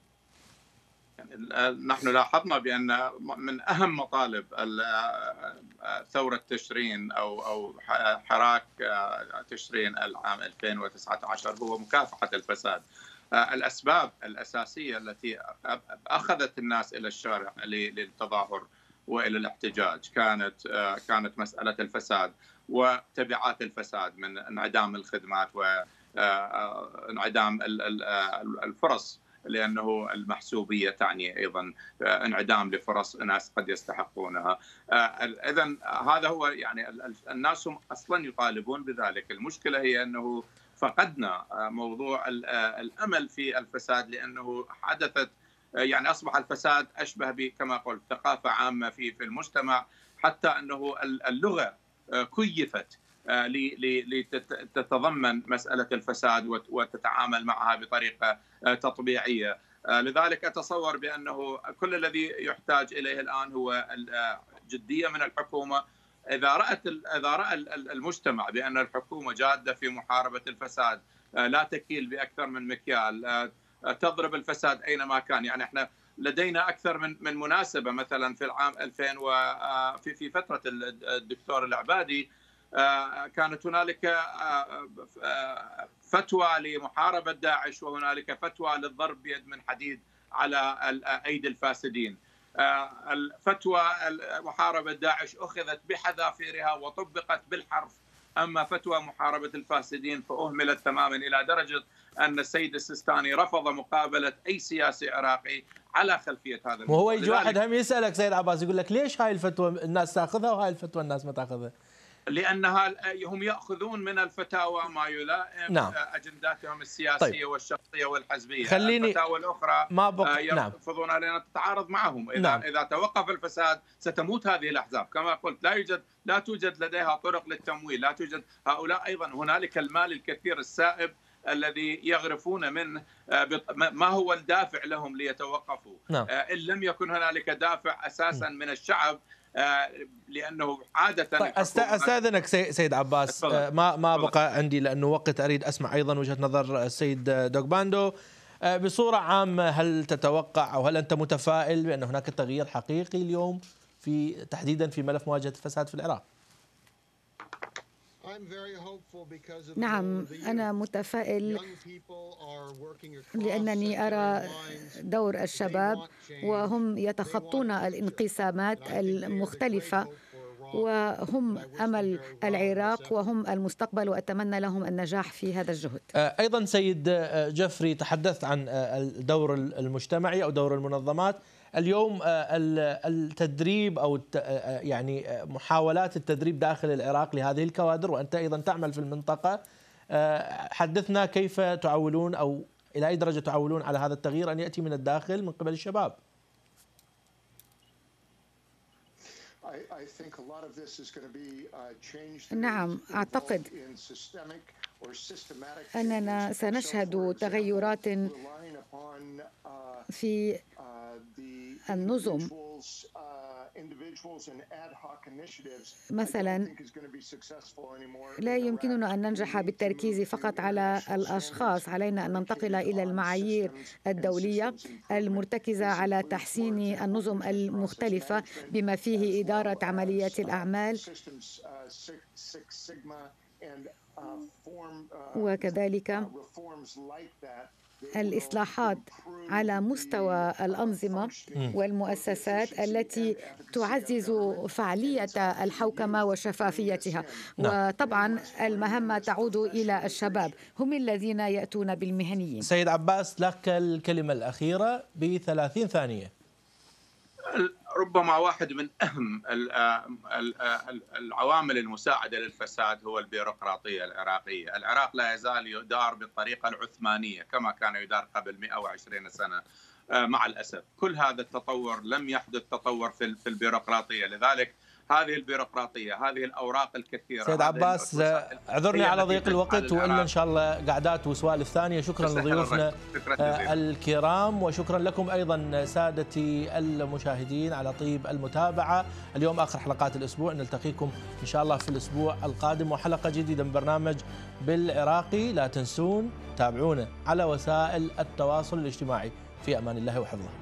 نحن لاحظنا بأن من أهم مطالب ثورة تشرين أو أو حراك تشرين العام ألفين وتسعة عشر هو مكافحة الفساد. الأسباب الأساسية التي أخذت الناس إلى الشارع للتظاهر وإلى الاحتجاج كانت كانت مسألة الفساد وتبعات الفساد من انعدام الخدمات وانعدام الفرص، لأنه المحسوبية تعني أيضا انعدام لفرص ناس قد يستحقونها. إذن هذا هو يعني الناس هم أصلا يطالبون بذلك. المشكلة هي أنه فقدنا موضوع الأمل في الفساد، لأنه حدثت يعني أصبح الفساد أشبه كما قلت ثقافة عامة في في المجتمع، حتى أنه اللغة كيفت لتتضمن مسألة الفساد وتتعامل معها بطريقة تطبيعية. لذلك أتصور بأنه كل الذي يحتاج إليه الآن هو الجدية من الحكومة. إذا رأت إذا رأى المجتمع بأن الحكومة جادة في محاربة الفساد، لا تكيل بأكثر من مكيال، تضرب الفساد أينما كان. يعني احنا لدينا أكثر من من مناسبة، مثلا في العام ألفين وفي في فترة الدكتور العبادي كانت هنالك فتوى لمحاربة داعش، وهنالك فتوى للضرب بيد من حديد على أيدي الفاسدين. الفتوى محاربة داعش أخذت بحذافيرها وطبقت بالحرف، أما فتوى محاربة الفاسدين فأهملت تماما، إلى درجة أن السيد السيستاني رفض مقابلة أي سياسي عراقي على خلفية هذا الموضوع. وهو يجي واحد هم يسألك سيد عباس يقول لك ليش هاي الفتوى الناس تأخذها وهاي الفتوى الناس ما تأخذها؟ لأنها هم يأخذون من الفتاوى ما يلائم نعم. أجنداتهم السياسية طيب. والشخصية والحزبية. خليني الفتاوى الأخرى ما بق... يرفضونها لأنها تتعارض معهم. إذا نعم. إذا توقف الفساد ستموت هذه الأحزاب. كما قلت لا يوجد لا توجد لديها طرق للتمويل، لا توجد هؤلاء أيضا هنالك المال الكثير السائب الذي يغرفون منه. ما هو الدافع لهم ليتوقفوا؟ نعم. إن لم يكن هنالك دافع أساسا من الشعب، لأنه عادة. طيب أستاذنك سيد عباس، ما ما بقى عندي لأنه وقت أريد أسمع أيضا وجهة نظر السيد دوغباندو. بصورة عامة هل تتوقع أو هل أنت متفائل بأن هناك تغيير حقيقي اليوم في تحديدا في ملف مواجهة الفساد في العراق؟ نعم، أنا متفائل لأنني أرى دور الشباب وهم يتخطون الانقسامات المختلفة، وهم أمل العراق وهم المستقبل، وأتمنى لهم النجاح في هذا الجهد. أيضا سيد جفري، تحدثت عن الدور المجتمعي أو دور المنظمات. اليوم التدريب أو يعني محاولات التدريب داخل العراق لهذه الكوادر، وأنت أيضا تعمل في المنطقة، حدثنا كيف تعولون أو إلى أي درجة تعولون على هذا التغيير أن يأتي من الداخل من قبل الشباب؟ نعم، أعتقد أننا سنشهد تغيرات في النظم مثلا لا يمكننا أن ننجح بالتركيز فقط على الأشخاص، علينا أن ننتقل إلى المعايير الدولية المرتكزة على تحسين النظم المختلفة بما فيه إدارة عمليات الأعمال، وكذلك الإصلاحات على مستوى الأنظمة والمؤسسات التي تعزز فعالية الحوكمة وشفافيتها. وطبعا المهمة تعود إلى الشباب، هم الذين يأتون بالمهنيين. سيد عباس، لك الكلمة الأخيرة بثلاثين ثانية. ربما واحد من أهم العوامل المساعدة للفساد هو البيروقراطية العراقية. العراق لا يزال يدار بالطريقة العثمانية كما كان يدار قبل مئة وعشرين سنة. مع الأسف كل هذا التطور لم يحدث تطور في البيروقراطية، لذلك هذه البيروقراطية، هذه الأوراق الكثيرة. سيد عباس، اعذرني على ضيق الوقت، وإلا إن شاء الله قعدات وسوالف ثانية. شكرا لضيوفنا الكرام، وشكرا لكم أيضا سادتي المشاهدين على طيب المتابعة. اليوم آخر حلقات الأسبوع، نلتقيكم إن شاء الله في الأسبوع القادم وحلقة جديدة من برنامج بالعراقي. لا تنسون تابعونا على وسائل التواصل الاجتماعي. في أمان الله وحفظه.